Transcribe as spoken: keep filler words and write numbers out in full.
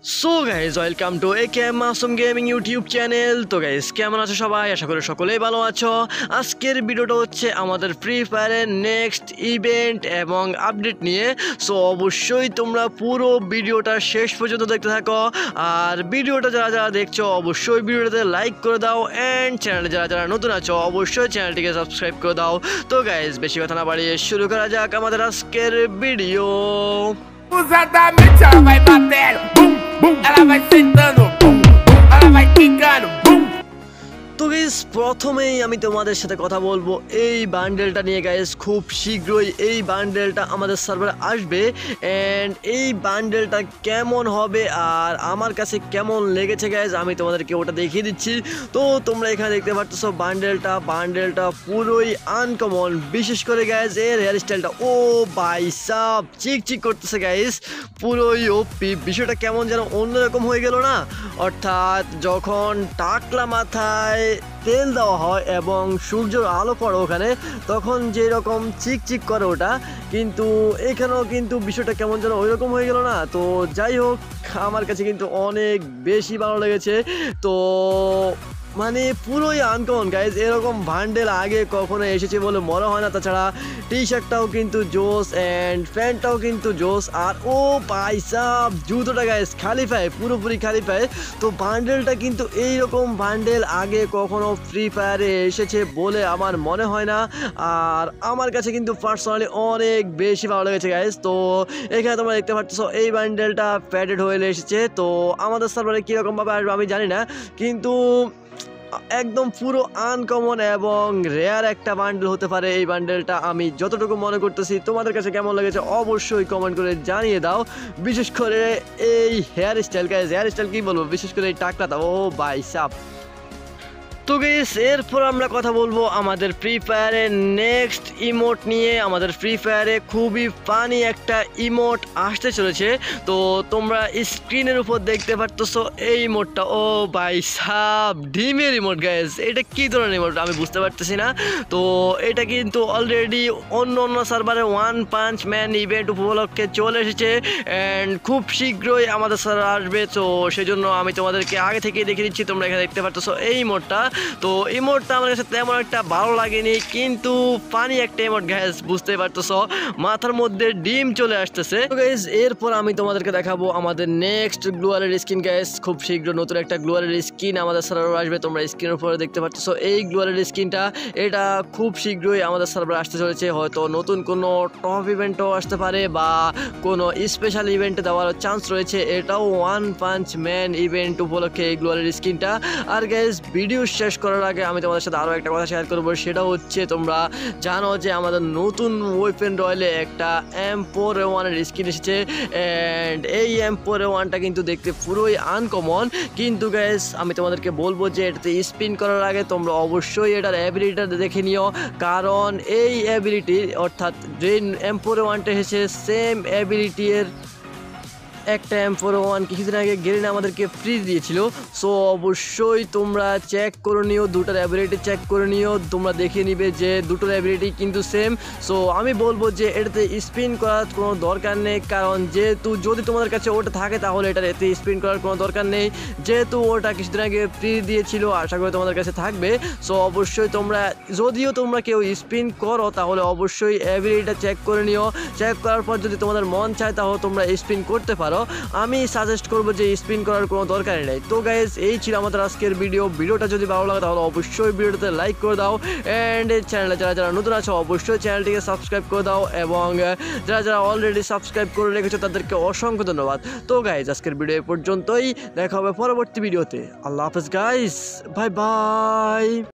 So guys welcome to A K Masum gaming YouTube channel. তো guys কেমন আছো সবাই? আশা করি সকলেই ভালো আছো। আজকের ভিডিওটা হচ্ছে আমাদের ফ্রি ফায়ারের নেক্সট ইভেন্ট এবং আপডেট নিয়ে। সো অবশ্যই তোমরা পুরো ভিডিওটা শেষ পর্যন্ত দেখতে থাকো। আর ভিডিওটা যারা যারা দেখছো অবশ্যই ভিডিওটাতে লাইক করে দাও, অ্যান্ড চ্যানেলে যারা যারা নতুন আছো অবশ্যই চ্যানেলটিকে সাবস্ক্রাইব করে দাও। তো গাইজ বেশি কথা না বাড়িয়ে শুরু করা যাক আমাদের আজকের video. Usadamente ela vai batendo, bum, bum, ela vai sentando, bum, bum, ela vai quicando, bum. তো গাইস প্রথমেই আমি তোমাদের সাথে কথা বলবো এই বান্ডেলটা নিয়ে। গাইস খুব শীঘ্রই এই বান্ডেলটা আমাদের সার্ভারে আসবে, অ্যান্ড এই বান্ডেলটা কেমন হবে আর আমার কাছে কেমন লেগেছে গাইস আমি তোমাদেরকে ওটা দেখিয়ে দিচ্ছি। তো তোমরা এখানে দেখতে পাচ্ছ বান্ডেলটা বান্ডেলটা পুরোই আনকমন, বিশেষ করে গাইস এর হেয়ার স্টাইলটা ও ভাই সাব চিক চিক করতেছে গাইস, পুরোই ওপি। বিষয়টা কেমন যেন অন্যরকম হয়ে গেল না? অর্থাৎ যখন টাকলা মাথায় তেল দেওয়া হয় এবং সূর্যের আলো পড়ে ওখানে, তখন যেরকম চিক চিক করে ওটা, কিন্তু এখানেও কিন্তু বিষয়টা কেমন যেন ওই রকম হয়ে গেল না? তো যাই হোক, আমার কাছে কিন্তু অনেক বেশি ভালো লেগেছে। তো মানে পুরোই আনকমন গাইজ, এরকম বান্ডেল আগে কখনো এসেছে বলে মনে হয় না। তাছাড়া টি শার্টটাও কিন্তু জোস, অ্যান্ড প্যান্টটাও কিন্তু জোস। আর ও পাইসাব জুতোটা গাইজ খালি পায়ে, পুরোপুরি খালি পায়ে। তো বান্ডেলটা কিন্তু এইরকম বান্ডেল আগে কখনো ফ্রি ফায়ারে এসেছে বলে আমার মনে হয় না। আর আমার কাছে কিন্তু পার্সোনালি অনেক বেশি ভালো লেগেছে গাইজ। তো এখানে তোমরা দেখতে পাচ্ছ এই বান্ডেলটা প্যাডেড হয়ে এসেছে। তো আমাদের সার্ভারে কীরকমভাবে আসবে আমি জানি না, কিন্তু একদম পুরো আনকমন এবং রেয়ার একটা বান্ডেল হতে পারে এই বান্ডেলটা, আমি যতটুকু মনে করতেছি। তোমাদের কাছে কেমন লেগেছে অবশ্যই কমেন্ট করে জানিয়ে দাও। বিশেষ করে এই hair style guys, hair style কী বলবো, বিশেষ করে এই টাকলাটা ও ভাই সাপ। তো গাইস এরপর আমরা কথা বলবো আমাদের ফ্রি ফায়ারের নেক্সট ইমোট নিয়ে। আমাদের ফ্রি ফায়ারে খুবই ফানি একটা ইমোট আসতে চলেছে। তো তোমরা স্ক্রিনের উপর দেখতে পারতেছো এই ইমোটটা ও ভাই সাব ডিমের ইমোট গাইস। এটা কী ধরনের ইমোট আমি বুঝতে পারতেছি না। তো এটা কিন্তু অলরেডি অন্য অন্য সার্ভারে ওয়ান পাঞ্চ ম্যান ইভেন্ট উপলক্ষে চলে এসেছে, অ্যান্ড খুব শীঘ্রই আমাদের সার্ভারে আসবে। তো সেই জন্য আমি তোমাদেরকে আগে থেকেই দেখিয়ে দিচ্ছি। তোমরা এখানে দেখতে পারতেছো এই ইমোটটা। তো ইমোটটা আমার কাছে তেমন একটা ভালো লাগেনি, কিন্তু ফানি একটা ইমোট গাইস, বুঝতে পারতেছো মাথার মধ্যে ডিম চলে আসতেছে। তো গাইস এরপর আমি তোমাদেরকে দেখাবো আমাদের নেক্সট গ্লুয়ালের স্কিন গাইস। খুব শীঘ্র নতুন একটা গ্লুয়ালের স্কিন আমাদের সার্ভারে আসবে। তোমরা স্ক্রিনের উপরে দেখতে পাচ্ছ এই গ্লুয়ালের স্কিনটা, এটা খুব শীঘ্রই আমাদের সার্ভারে আসতে চলেছে। হয়তো নতুন কোনো টপ ইভেন্টও আসতে পারে বা কোনো স্পেশাল ইভেন্টে দেওয়ার চান্স রয়েছে। এটাও ওয়ান পাঞ্চ ম্যান ইভেন্ট উপলক্ষে এই গ্লুয়ালের স্কিনটা। আর গাইস ভিডিও শেষ করার আগে আমি তোমাদের সাথে আরও একটা কথা শেয়ার করবো। সেটা হচ্ছে তোমরা জানো যে আমাদের নতুন ওয়েপেন রয়েলে একটা এম ফোর এ ওয়ানের স্কিন এসেছে, অ্যান্ড এই এম ফোর এ ওয়ানটা কিন্তু দেখতে পুরোই আনকমন। কিন্তু গাইস আমি তোমাদেরকে বলবো যে এটাতে স্পিন করার আগে তোমরা অবশ্যই এটার অ্যাবিলিটিটা দেখে নিও, কারণ এই অ্যাবিলিটি অর্থাৎ যে এম ফোর এ ওয়ানটা এসেছে সেম অ্যাবিলিটি এর একটা এম ফোর ওয়ান কিছুদিন আগে গেরিনা আমাদেরকে ফ্রি দিয়েছিল। সো অবশ্যই তোমরা চেক করে নিও, দুটোর অ্যাবিলিটি চেক করে নিও, তোমরা দেখে নিবে যে দুটোর অ্যাবিলিটি কিন্তু সেম। সো আমি বলবো যে এটাতে স্পিন করার কোনো দরকার নেই, কারণ যেহেতু যদি তোমাদের কাছে ওটা থাকে তাহলে এটার এতে স্পিন করার কোনো দরকার নেই। যেহেতু ওটা কিছুদিন আগে ফ্রি দিয়েছিল, আশা করি তোমাদের কাছে থাকবে। সো অবশ্যই তোমরা যদিও তোমরা কেউ স্পিন করো তাহলে অবশ্যই অ্যাবিলিটিটা চেক করে নিও। চেক করার পর যদি তোমাদের মন চায় তাহলে তোমরা স্পিন করতে পারো। আমি সাজেস্ট করবো যে স্পিন করার কোনো দরকারই নেই। তো গাইজ এই ছিল আমাদের আজকের ভিডিও। ভিডিওটা যদি ভালো লাগে তাহলে অবশ্যই ভিডিওটাতে লাইক করে দাও, অ্যান্ড চ্যানেলে যারা যারা নতুন আছো অবশ্যই চ্যানেলটিকে সাবস্ক্রাইব করে দাও, এবং যারা যারা অলরেডি সাবস্ক্রাইব করে রেখেছো তাদেরকে অসংখ্য ধন্যবাদ। তো গাইজ আজকের ভিডিও এ পর্যন্তই, দেখা হবে পরবর্তী ভিডিওতে। আল্লাহ হাফেজ গাইজ, বাই বাই।